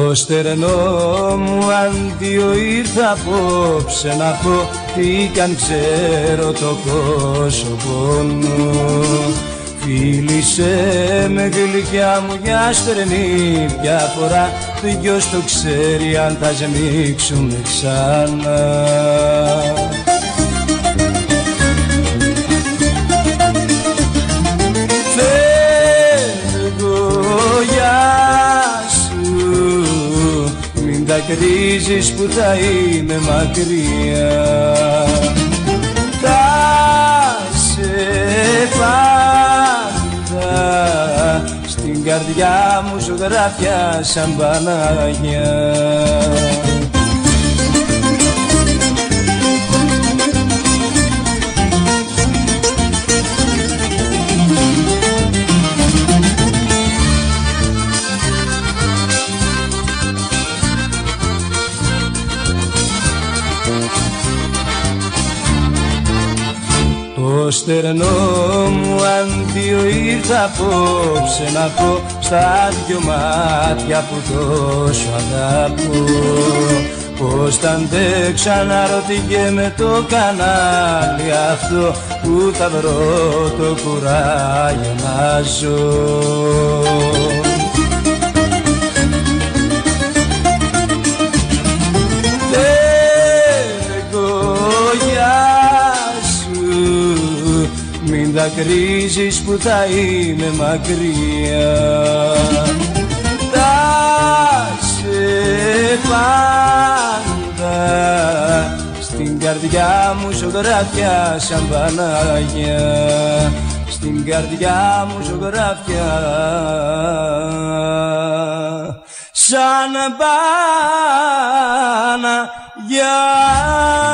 Το στερνό μου αντίο ήρθα απόψε να πω τι κι αν ξέρω το πρόσωπό μου. Φίλησε με γλυκιά μου για στερνή διαφορά, ποιος το ξέρει αν θα σμίξουμε ξανά. Τα κρίζεις που θα είμαι μακριά, θα σε πάντα στην καρδιά μου ζωγράφια σαν Παναγιά. Το στερνό μου αντίο ήρθα απόψε να πω στα δυο μάτια που τόσο αγαπώ. Πώς θα αντέξω να ρωτηγέμαι το κανάλι αυτό, που θα βρω το κουράγιο να ζω. Μην δακρύζεις που θα είμαι μακριά, θα σε πάντα στην καρδιά μου ζωγράφια σαν Παναγιά, στην καρδιά μου ζωγράφια σαν Παναγιά.